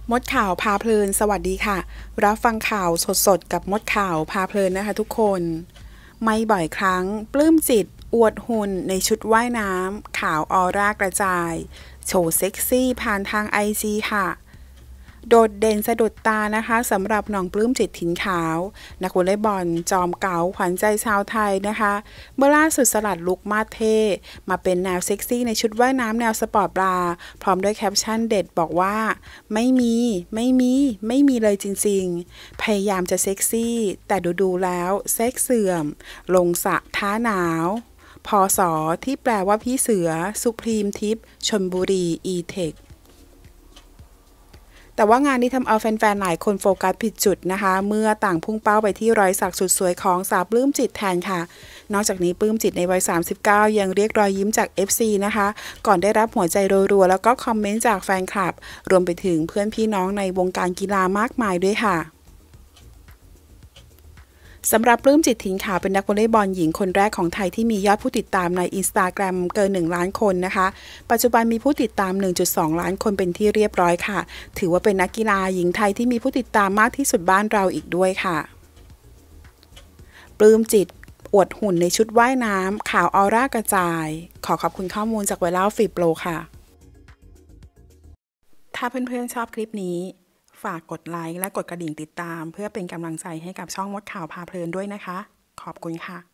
มดข่าวพาเพลินสวัสดีค่ะรับฟังข่าวสดๆกับมดข่าวพาเพลินนะคะทุกคนไม่บ่อยครั้งปลื้มจิตอวดหุ่นในชุดว่ายน้ำขาวออร่ากระจายโชว์เซ็กซี่ผ่านทางไอจีค่ะโดดเด่นสะดุดตานะคะสำหรับน้องปลื้มจิตถิ่นขาวนักวอลเลย์บอลจอมเก๋าขวัญใจชาวไทยนะคะเมื่อล่าสุดสลัดลุคมาสเท่มาเป็นแนวเซ็กซี่ในชุดว่ายน้ำแนวสปอร์ตบราพร้อมด้วยแคปชั่นเด็ดบอกว่าไม่มีเลยจริงๆพยายามจะเซ็กซี่แต่ดูแล้วเซ็กเสื่อมลงสระท้าหนาวพศที่แปลว่าพี่เสือสุพรีมทิพย์ชลบุรีเทคแต่ว่างานนี้ทำเอาแฟนๆหลายคนโฟกัสผิดจุดนะคะเมื่อต่างพุ่งเป้าไปที่รอยสักสุดสวยของสาวปลื้มจิตแทนค่ะนอกจากนี้ปลื้มจิตในวัย39ยังเรียกรอยยิ้มจาก FC นะคะก่อนได้รับหัวใจรัวๆแล้วก็คอมเมนต์จากแฟนคลับรวมไปถึงเพื่อนพี่น้องในวงการกีฬามากมายด้วยค่ะสำหรับปลื้มจิตถิ่นขาวเป็นนักวอลเลย์บอลหญิงคนแรกของไทยที่มียอดผู้ติดตามใน Instagram เกิน 1 ล้านคนนะคะปัจจุบันมีผู้ติดตาม 1.2 ล้านคนเป็นที่เรียบร้อยค่ะถือว่าเป็นนักกีฬาหญิงไทยที่มีผู้ติดตามมากที่สุดบ้านเราอีกด้วยค่ะปลื้มจิตอวดหุ่นในชุดว่ายน้ำขาวออร่ากระจายขอขอบคุณข้อมูลจากไวรัลฟีโปรค่ะถ้าเพื่อนๆชอบคลิปนี้ฝากกดไลค์และกดกระดิ่งติดตามเพื่อเป็นกำลังใจให้กับช่องมดข่าวพาเพลินด้วยนะคะขอบคุณค่ะ